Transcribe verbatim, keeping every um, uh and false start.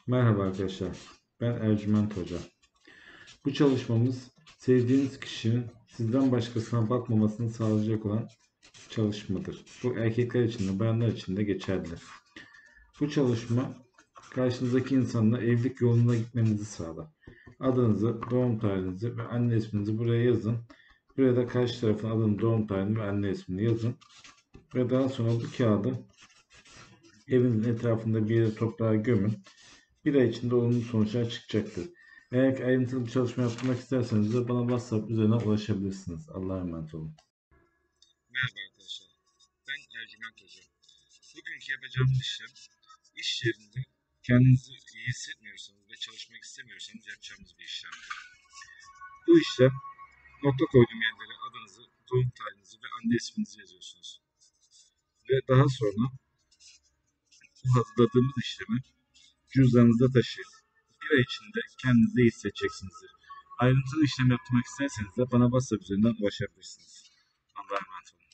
Merhaba arkadaşlar, ben Ercüment Hoca. Bu çalışmamız sevdiğiniz kişinin sizden başkasına bakmamasını sağlayacak olan çalışmadır. Bu erkekler için de bayanlar için de geçerlidir. Bu çalışma karşınızdaki insanla evlilik yoluna gitmenizi sağlar. Adınızı, doğum tarihinizi ve anne isminizi buraya yazın. Buraya da karşı tarafın adını, doğum tarihini ve anne ismini yazın. Ve daha sonra bu kağıdı evinizin etrafında bir yere toprağa gömün. Bir ay içinde olumlu sonuçlar çıkacaktır. Eğer ki ayrıntılı bir çalışma yapmak isterseniz de bana WhatsApp üzerinden ulaşabilirsiniz. Allah'a emanet olun. Merhaba arkadaşlar, ben Ercüment Hoca. Bugünkü yapacağımız işlem, iş yerinde kendinizi iyi hissetmiyorsanız ve çalışmak istemiyorsanız yapacağımız bir işlemdir. Bu işlem, nokta koyduğum yerlere adınızı, doğum tarihinizi ve anne isminizi yazıyorsunuz. Ve daha sonra bu hazırladığımız işlemi cüzdanınızda taşıyın. Bir ay içinde kendinizi iyi hissedeceksinizdir. Ayrıntılı işlem yaptırmak isterseniz de bana WhatsApp üzerinden ulaşabilirsiniz. Allah'a emanet olun.